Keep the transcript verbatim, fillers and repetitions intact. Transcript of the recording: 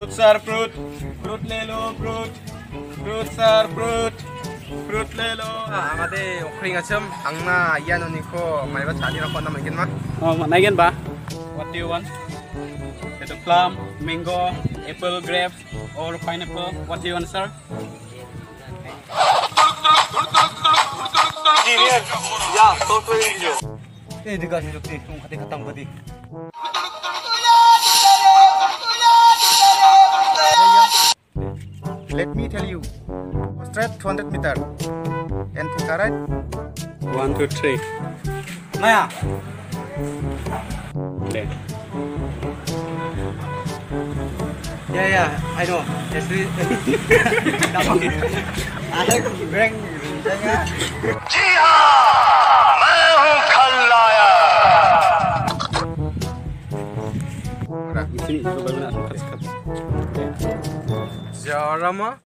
Fruit sir, fruit. Fruit ले लो, fruit. Fruit sir, fruit. Fruit ले लो. Amade okring acem angna iyan uniko maiba chani rakon na mungkin mah. Oh, naikin ba? What do you want? Ito plum, mango, apple, grape, or pineapple. What do you want, sir? Ya, software engineer. Eh, dikasih bukti, kamu kata ketang tadi. Let me tell you. Straight two hundred meter. And to the right. One, two, three. Naya. Okay. Ya ya, I know. Yes, we. Ada breng, jangan. जी हाँ मैं हूँ खलनायक Di sini juga baru nak suka sekali. Jarama.